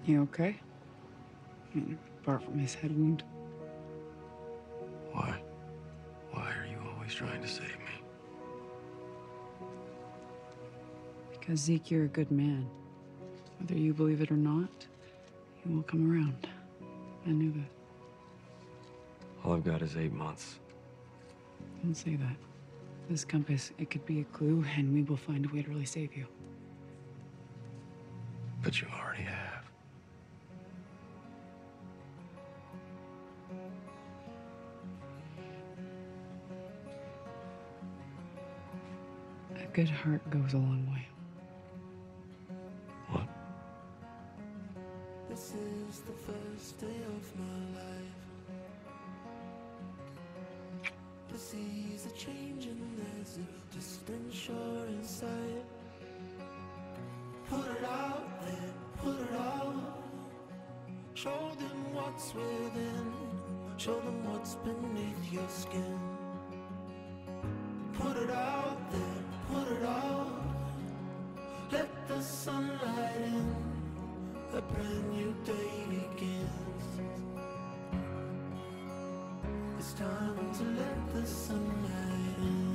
You okay? Apart from his head wound. Why? Why are you always trying to save me? Because Zeke, you're a good man. Whether you believe it or not, he will come around. I knew that. All I've got is 8 months. Don't say that. This compass, it could be a clue, and we will find a way to really save you. But you already have. A good heart goes a long way. What? This is the first day of my life. The seas are changing, there's a distant shore in sight. Put it out there, put it out. Show them what's within, show them what's beneath your skin. Put it out there, put it out. Let the sunlight in, a brand new day begins. It's time to let the sunlight in.